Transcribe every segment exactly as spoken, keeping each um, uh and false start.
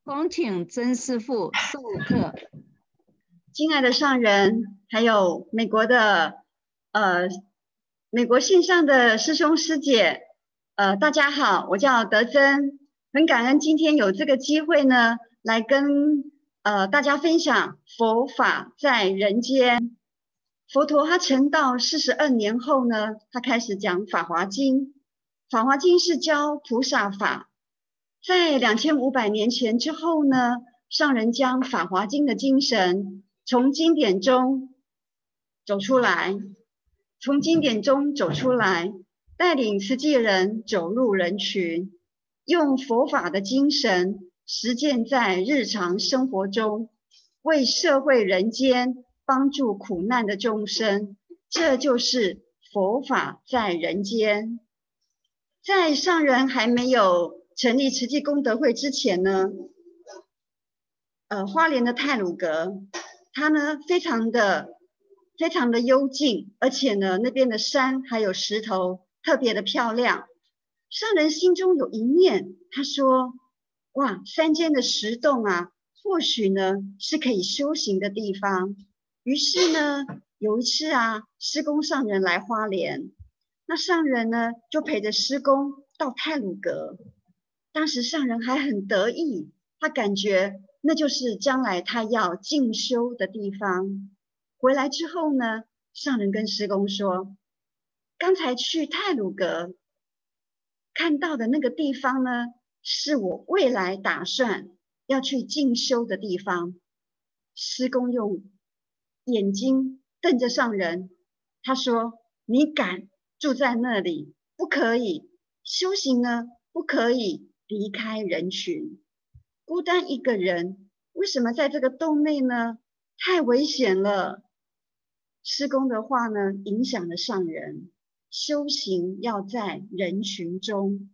恭请曾师父授课。 敬爱的上人，还有美国的呃美国线上的师兄师姐，呃大家好，我叫德珍，很感恩今天有这个机会呢，来跟呃大家分享佛法在人间。佛陀他成道四十二年后呢，他开始讲《法华经》，《法华经》是教菩萨法。在两千五百年前之后呢，上人将《法华经》的精神从经典中走出来，从经典中走出来，带领慈济人走入人群，用佛法的精神实践在日常生活中，为社会人间帮助苦难的众生，这就是佛法在人间。在上人还没有成立慈济功德会之前呢，呃，花莲的太鲁阁，它呢非常的非常的幽静，而且呢那边的山还有石头特别的漂亮。上人心中有一念，他说：哇，山间的石洞啊，或许呢是可以修行的地方。于是呢，有一次啊，师公上人来花莲，那上人呢就陪着师公到太鲁阁。当时上人还很得意，他感觉那就是将来他要进修的地方。回来之后呢，上人跟师公说，刚才去太鲁阁看到的那个地方呢，是我未来打算要去进修的地方。师公用眼睛瞪着上人，他说，你敢住在那里？不可以。修行呢，不可以离开人群，孤单一个人，为什么在这个洞内呢？太危险了。师公的话呢，影响了上人，修行要在人群中，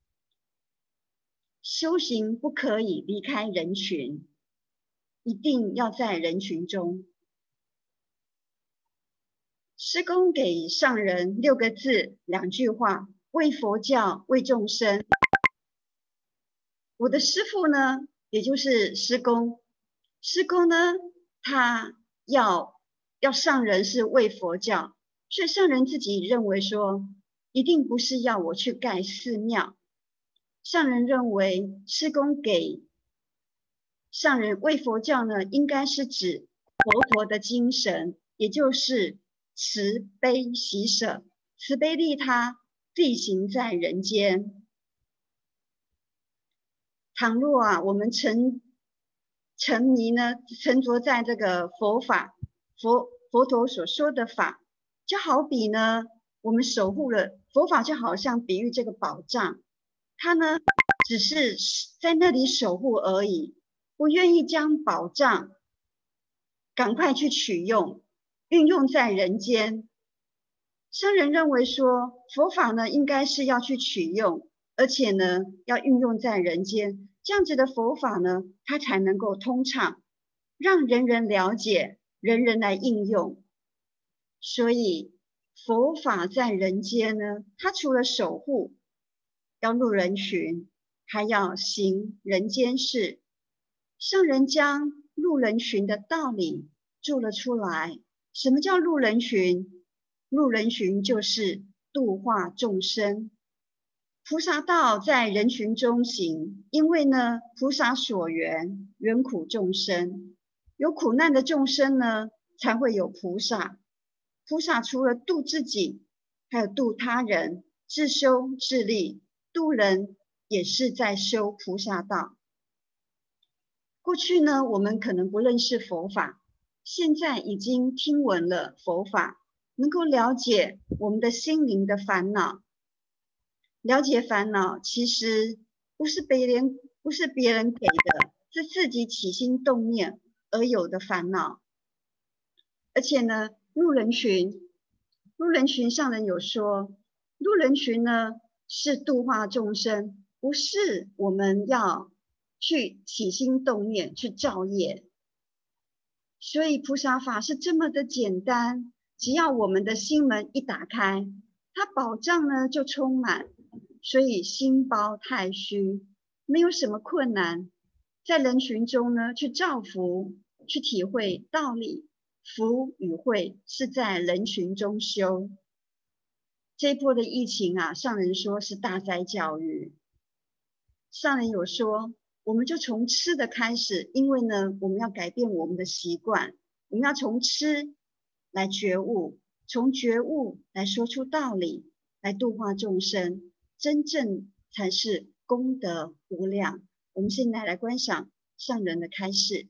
修行不可以离开人群，一定要在人群中。师公给上人六个字，两句话：为佛教，为众生。我的师父呢，也就是师公，师公呢，他要要上人是为佛教，所以上人自己认为说，一定不是要我去盖寺庙。上人认为师公给上人为佛教呢，应该是指佛陀的精神，也就是慈悲喜舍，慈悲利他，力行在人间。倘若啊，我们沉沉迷呢，沉着在这个佛法，佛佛陀所说的法，就好比呢，我们守护了佛法，就好像比喻这个宝藏，它呢只是在那里守护而已，不愿意将宝藏赶快去取用，运用在人间。上人认为说，佛法呢应该是要去取用，而且呢要运用在人间，这样子的佛法呢，它才能够通畅，让人人了解，人人来应用。所以佛法在人间呢，它除了守护，要入人群，还要行人间事。上人将入人群的道理注了出来。什么叫入人群？入人群就是度化众生。菩萨道在人群中行，因为呢，菩萨所缘，缘苦众生，有苦难的众生呢，才会有菩萨。菩萨除了度自己，还有度他人，自修自利，度人也是在修菩萨道。过去呢，我们可能不认识佛法，现在已经听闻了佛法，能够了解我们的心灵的烦恼。了解烦恼，其实不是别人不是别人给的，是自己起心动念而有的烦恼。而且呢，入人群，入人群上人有说，入人群呢是度化众生，不是我们要去起心动念去造业。所以菩萨法是这么的简单，只要我们的心门一打开，它宝藏呢就充满。所以心包太虚，没有什么困难。 在人群中呢去造福，去体会道理。福与慧是在人群中修。这一波的疫情啊，上人说是大灾教育。上人有说，我们就从吃的开始，因为呢，我们要改变我们的习惯，我们要从吃来觉悟，从觉悟来说出道理，来度化众生，真正才是功德无量。我们现在来观赏上人的开示。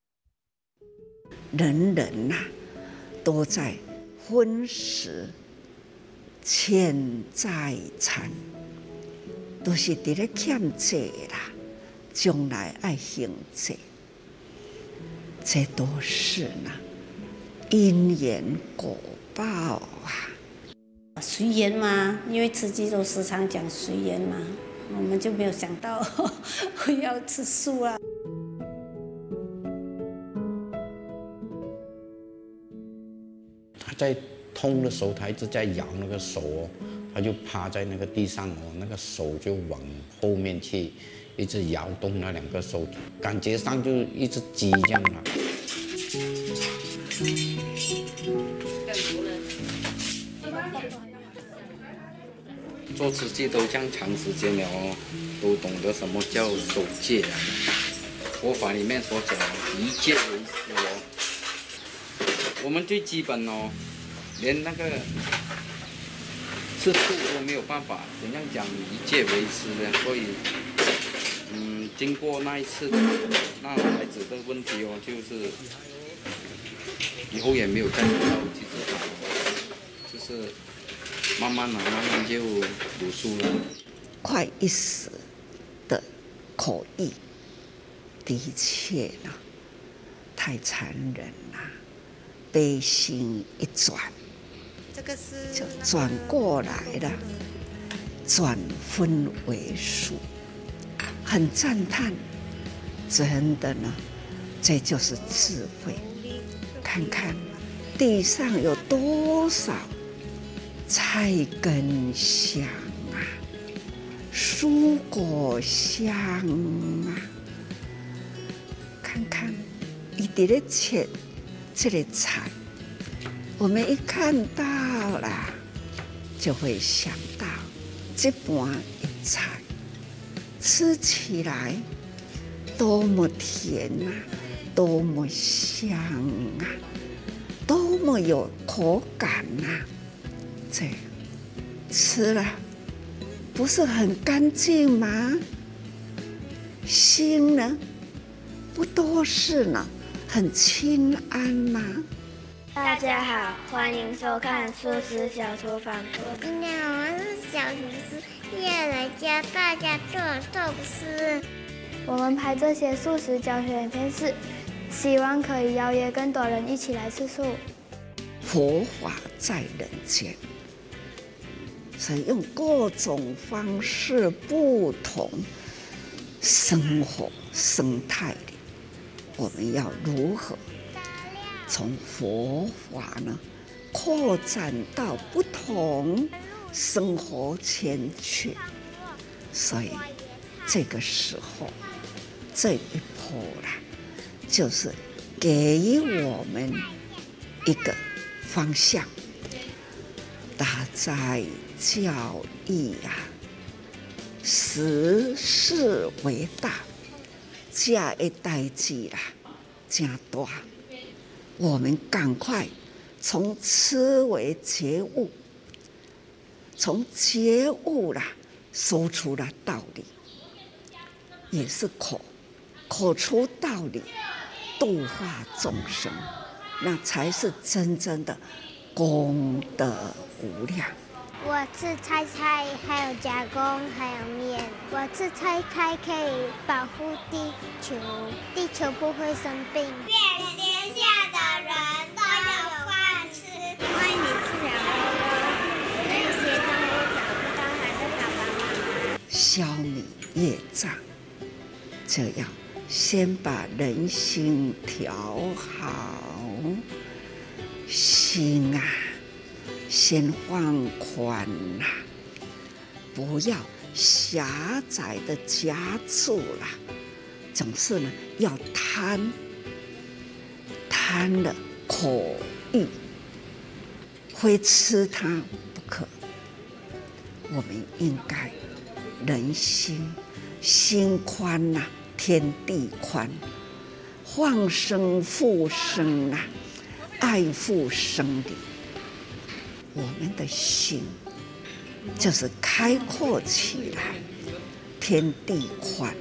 人人呐、啊，都在分食欠债残，都是伫咧欠债啦，将来爱还债，这都是呢因缘果报啊。 随缘嘛，因为慈济都时常讲随缘嘛，我们就没有想到会要吃素啊。 他在痛的时候，他一直在摇那个手哦，他就趴在那个地上哦，那个手就往后面去，一直摇动那两个手，感觉上就一直挤这样啊。做慈济都这样长时间了哦，都懂得什么叫守戒啊。佛法里面所讲以戒为师哦。我们最基本哦，连那个吃素都没有办法，怎样讲以戒为师呢？所以，嗯，经过那一次那孩子的问题哦，就是以后也没有再遇到，其实就是慢慢的、慢慢就读书了。 快一时的口译，的确呢，太残忍了。悲心一转， 这个是就转过来了，转分为数，很赞叹，真的呢，这就是智慧。看看地上有多少菜根香啊，蔬果香啊，看看一直在切。这个菜，我们一看到了，就会想到这盘菜吃起来多么甜啊，多么香啊，多么有口感啊！这吃了不是很干净吗？心呢，不都是呢？很清安吗？ 大家好，欢迎收看素食小厨房。 今天我们是小厨师，要来教大家做寿司。 我们拍这些素食教学影片是希望可以邀约更多人一起来吃素。 佛法在人间，所以用各种方式不同生活生态里。我们要如何从佛法呢扩展到不同生活圈去？所以这个时候这一波啦，就是给予我们一个方向，大哉教义啊，实事为大。这的代志啦，真大，我们赶快从思维觉悟，从觉悟啦说出了道理，也是口口出道理，度化众生，那才是真正的功德无量。 我吃菜菜，还有加工，还有面。我吃菜菜可以保护地球，地球不会生病。愿天下的人都有饭吃。因为你吃了那些动物找不到它的爸爸妈妈。 消弭业障，这样先把人心调好，心啊。先放宽啦，不要狭窄的夹住啦， 总是呢要贪，贪了口欲，非吃它不可。我们应该人心心宽呐、啊，天地宽，放生复生啊，爱护生灵。我们的心就是开阔起来，天地宽。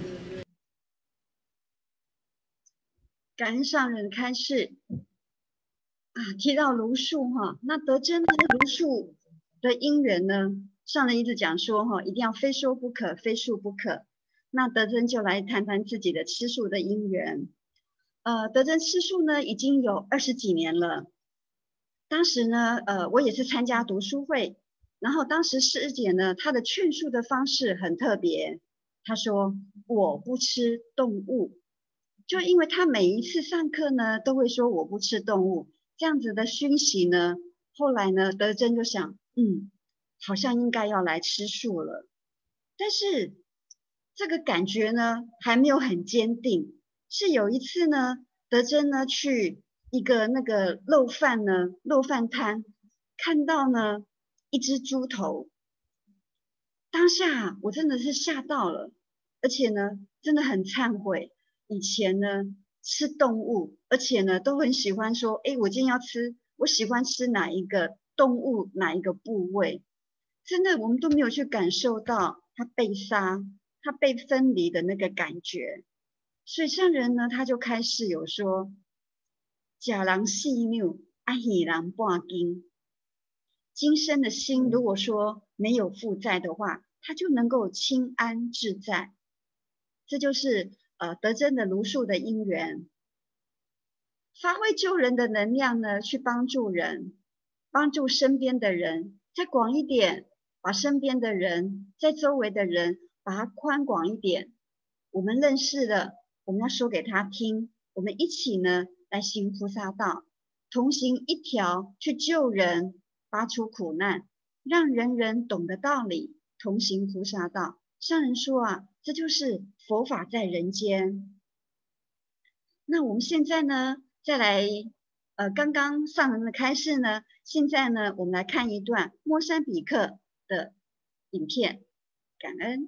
感恩上人开示啊，提到卢树哈，那德珍跟卢树的因缘呢，上人一直讲说哈，一定要非说不可，非树不可。那德珍就来谈谈自己的吃素的因缘。呃，德珍吃素呢，已经有二十几年了。当时呢，呃，我也是参加读书会，然后当时师姐呢，她的劝素的方式很特别，她说我不吃动物。就因为他每一次上课呢，都会说我不吃动物，这样子的熏习呢，后来呢，德珍就想，嗯，好像应该要来吃素了。但是这个感觉呢，还没有很坚定。是有一次呢，德珍呢去一个那个肉贩呢，肉贩摊，看到呢一只猪头，当下我真的是吓到了，而且呢，真的很忏悔。以前呢吃动物，而且呢都很喜欢说，哎，我今天要吃，我喜欢吃哪一个动物哪一个部位，真的我们都没有去感受到它被杀、它被分离的那个感觉。所以上人呢他就开始有说，假人四扭，啊喜人半斤。今生的心如果说没有负债的话，它就能够清安自在。这就是呃，德珍的卢树的因缘，发挥救人的能量呢，去帮助人，帮助身边的人，再广一点，把身边的人，在周围的人，把它宽广一点。我们认识了，我们要说给他听，我们一起呢来行菩萨道，同行一条去救人，拔除苦难，让人人懂得道理，同行菩萨道。上人说啊，这就是佛法在人间。那我们现在呢，再来，呃，刚刚上人的开示呢，现在呢，我们来看一段莫山比克的影片，感恩。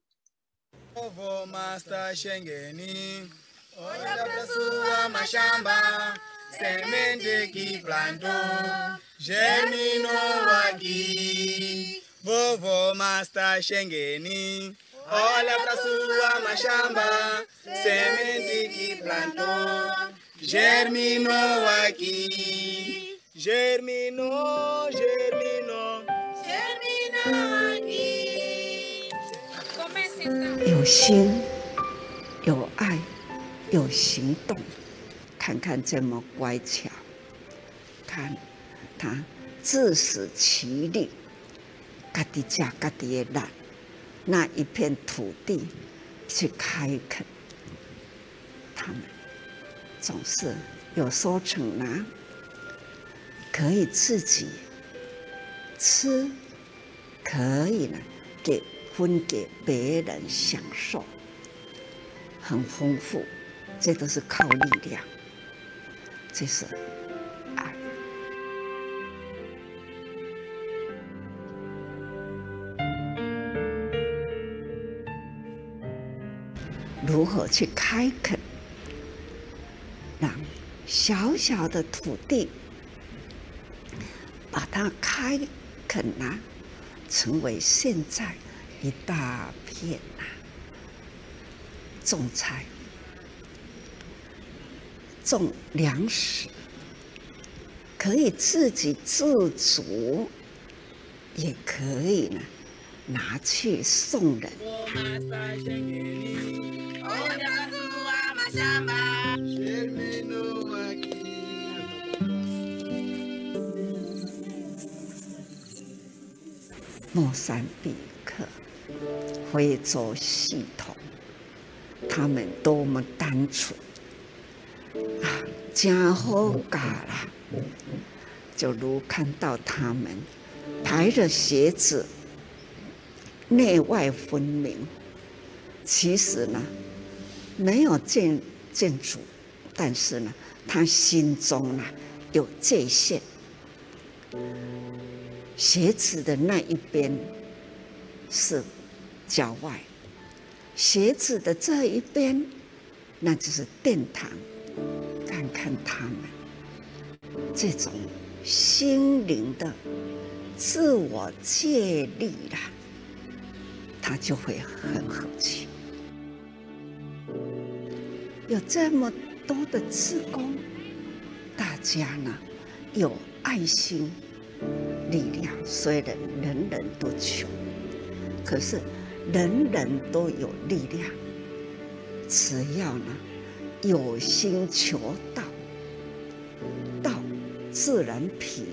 Vovo Master Shengeni, Ola Prasua Mashamba, Semente que plantou, germinou aqui, germinou, germinou, germinou aqui. 有心，有爱，有行动，看看这么乖巧，看他自食其力。家己吃家己的力，那一片土地去开垦，他们总是有收成拿，可以自己吃，可以呢给分给别人享受，很丰富。这都是靠力量，这是爱。如何去开垦，让小小的土地把它开垦啊，成为现在一大片啊，种菜、种粮食，可以自给自足，也可以呢拿去送人。莫桑比克非洲系统，他们多么单纯啊，真好教啦！就如看到他们排着鞋子，内外分明。其实呢， 没有见见主，但是呢，他心中呢有界限。鞋子的那一边是郊外，鞋子的这一边，那就是殿堂。看看他们这种心灵的自我建立了，他就会很和气。有这么多的志工，大家呢有爱心、力量。虽然人人都穷，可是人人都有力量。只要呢有心求道，道自然平，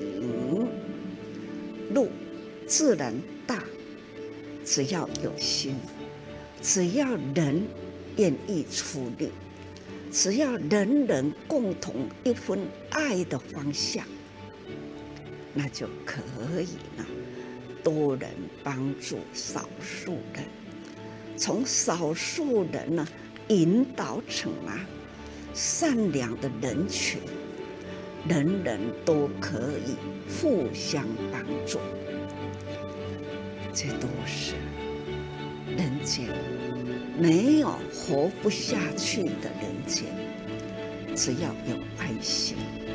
路自然大。只要有心，只要人愿意出力，只要人人共同一份爱的方向，那就可以呢多人帮助少数人，从少数人呢引导成啊善良的人群，人人都可以互相帮助。这都是人间没有活不下去的人间，只要有爱心。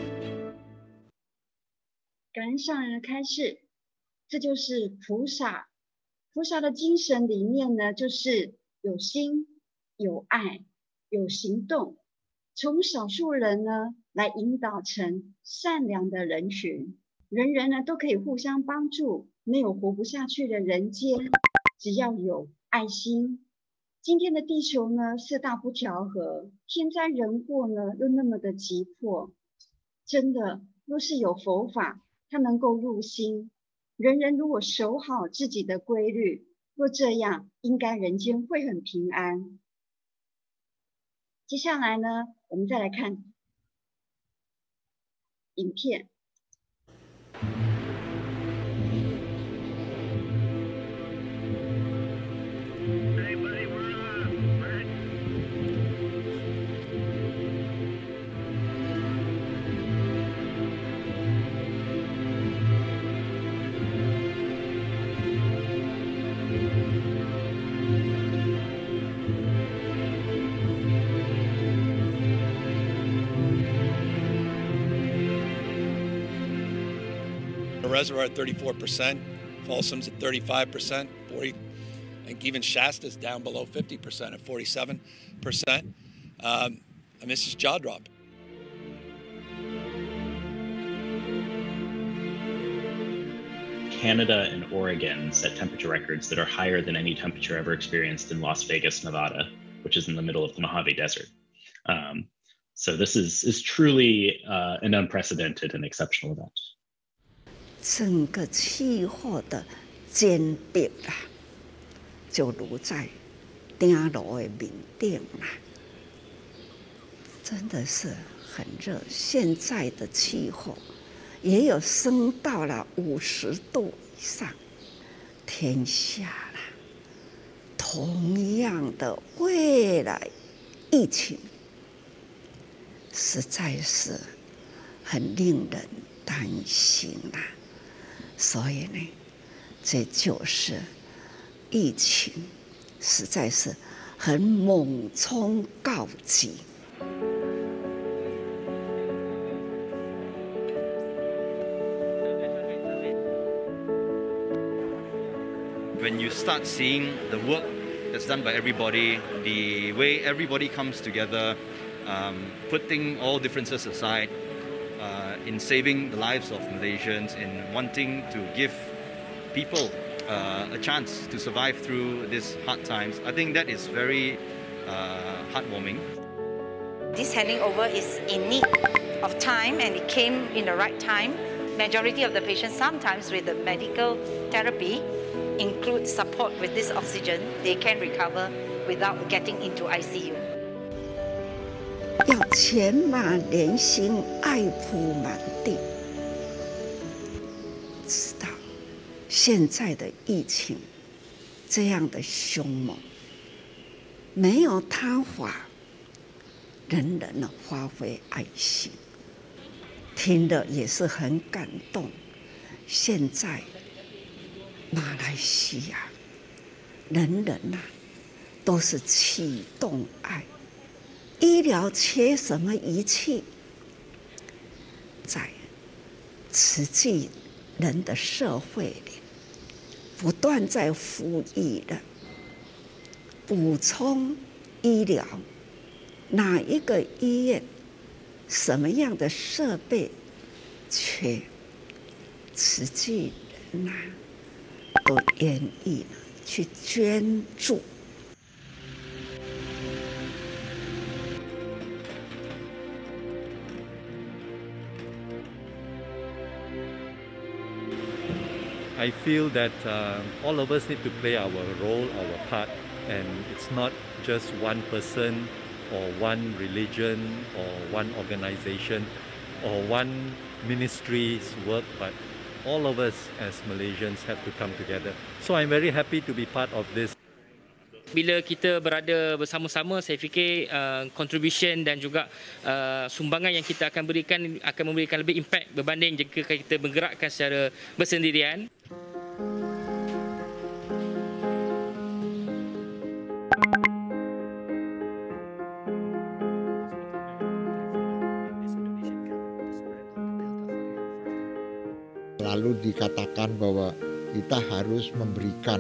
感恩上人的开示，这就是菩萨。菩萨的精神理念呢，就是有心、有爱、有行动，从少数人呢来引导成善良的人群，人人呢都可以互相帮助，没有活不下去的人间，只要有爱心。今天的地球呢四大不调和，天灾人祸呢又那么的急迫，真的若是有佛法，它能够入心，人人如果守好自己的规律，若这样，应该人间会很平安。接下来呢，我们再来看影片。 Reservoir at thirty-four percent, Folsom's at thirty-five percent, forty, and even Shasta's down below fifty percent at forty-seven percent. Um, and this is jaw dropping. Canada and Oregon set temperature records that are higher than any temperature ever experienced in Las Vegas, Nevada, which is in the middle of the Mojave Desert. Um, so this is, is truly uh, an unprecedented and exceptional event. 整个气候的坚定啊，就如在顶楼的面顶啊，真的是很热。现在的气候也有升到了五十度以上。天下了，同样的未来疫情，实在是很令人担心啊。所以呢，这就是疫情，实在是很猛冲告急。 When you start seeing the work that's done by everybody, the way everybody comes together, um, putting all differences aside, Uh, in saving the lives of Malaysians, in wanting to give people uh, a chance to survive through these hard times. I think that is very uh, heartwarming. This handing over is in need of time, and it came in the right time. Majority of the patients, sometimes with the medical therapy, include support with this oxygen. They can recover without getting into I C U. 要钱马连心，爱铺满地。知道现在的疫情这样的凶猛，没有他法人人呢发挥爱心，听了也是很感动。现在马来西亚人人呐、啊、都是启动爱，医疗缺什么仪器？在慈济人的社会里，不断在呼吁的补充医疗，哪一个医院什么样的设备缺，慈济人呐、啊、都愿意呢去捐助。 I feel that uh, all of us need to play our role, our part, and it's not just one person or one religion or one organization or one ministry's work, but all of us as Malaysians have to come together. So I'm very happy to be part of this. Bila kita berada bersama-sama, saya fikir uh, contribution dan juga uh, sumbangan yang kita akan berikan akan memberikan lebih impact berbanding jika kita bergerakkan secara bersendirian. Lalu dikatakan bahwa kita harus memberikan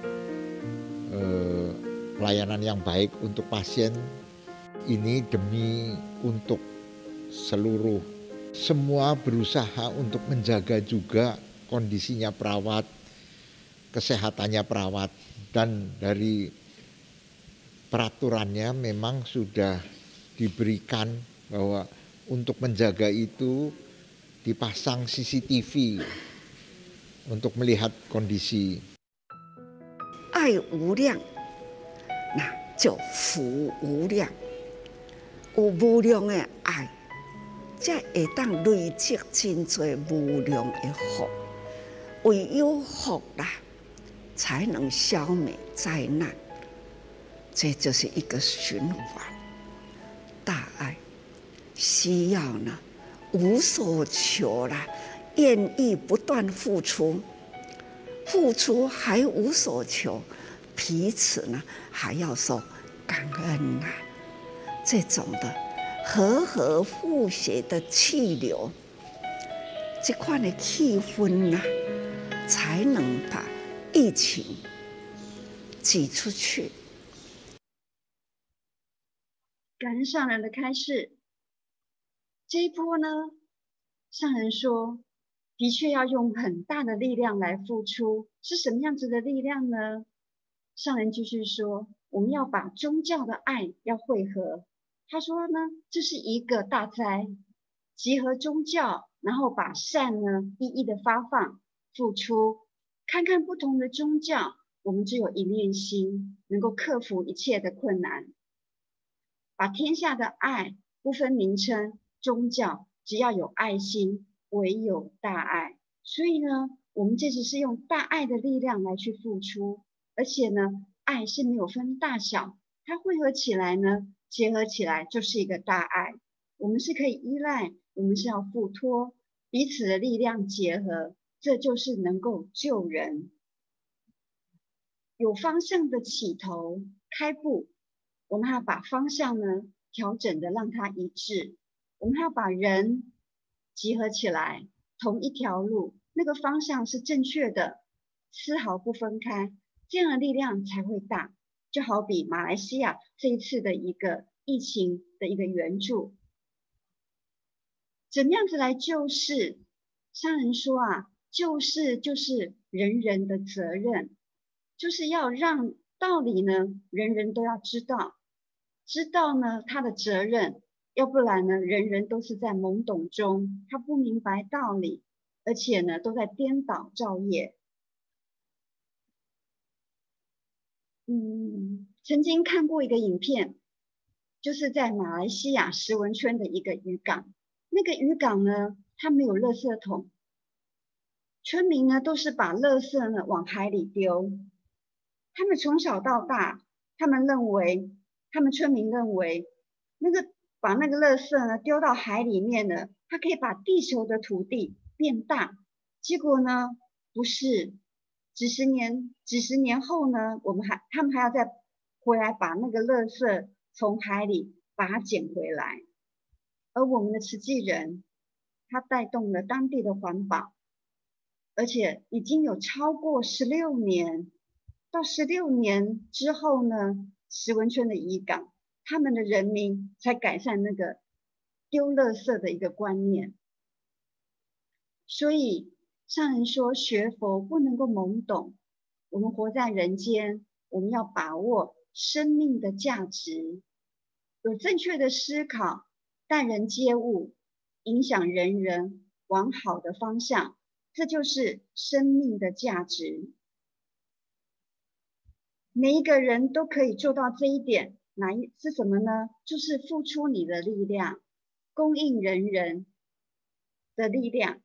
eh, pelayanan yang baik untuk pasien ini demi untuk seluruh. Semua berusaha untuk menjaga juga kondisinya perawat, kesehatannya perawat, dan dari peraturannya memang sudah diberikan bahwa untuk menjaga itu dipasang C C T V untuk melihat kondisi. 爱无量，那就福无量。有无量的爱，才会当累积真多无量的福。唯有福啦，才能消灭灾难。这就是一个循环。大爱需要呢，无所求啦，愿意不断付出。付出还无所求，彼此呢还要说感恩呐、啊，这种的和和互协的气流，这款的气氛呐、啊，才能把疫情挤出去。 感恩上人的开示，这一波呢，上人说。的确要用很大的力量来付出，是什么样子的力量呢？上人继续说，我们要把宗教的爱要汇合。他说呢，这是一个大灾，集合宗教，然后把善呢一一的发放、付出，看看不同的宗教，我们只有一念心，能够克服一切的困难。把天下的爱不分名称、宗教，只要有爱心。唯有大爱，所以呢，我们这次是用大爱的力量来去付出，而且呢，爱是没有分大小，它汇合起来呢，结合起来就是一个大爱。我们是可以依赖，我们是要付托，彼此的力量结合，这就是能够救人。有方向的起头开步，我们还要把方向呢调整的让它一致，我们还要把人。集合起来，同一条路，那个方向是正确的，丝毫不分开，这样的力量才会大。就好比马来西亚这一次的一个疫情的一个援助，怎么样子来救世？上人说啊，救世就是人人的责任，就是要让道理呢，人人都要知道，知道呢他的责任。要不然呢，人人都是在懵懂中，他不明白道理，而且呢，都在颠倒造业。嗯，曾经看过一个影片，就是在马来西亚石文村的一个渔港，那个渔港呢，它没有垃圾桶，村民呢都是把垃圾呢往海里丢。他们从小到大，他们认为，他们村民认为，那个把那个垃圾呢丢到海里面呢，它可以把地球的土地变大。结果呢，不是几十年几十年后呢，我们还他们还要再回来把那个垃圾从海里把它捡回来。而我们的慈济人，他带动了当地的环保，而且已经有超过十六年。到十六年之后呢，石文村的渔港，他们的人民才改善那个丢垃圾的一个观念。所以上人说，学佛不能够懵懂，我们活在人间，我们要把握生命的价值，有正确的思考，待人接物，影响人人往好的方向，这就是生命的价值。每一个人都可以做到这一点，哪一是什么呢？就是付出你的力量，供应人人的力量，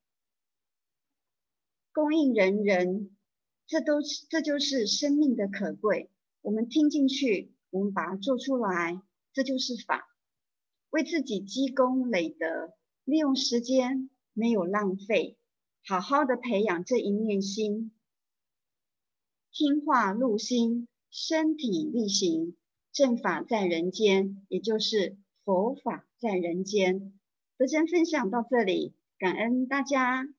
供应人人，这都这就是生命的可贵。我们听进去，我们把它做出来，这就是法。为自己积功累德，利用时间没有浪费，好好的培养这一念心，听话入心，身体力行，正法在人间，也就是佛法在人间。德珍分享到这里，感恩大家。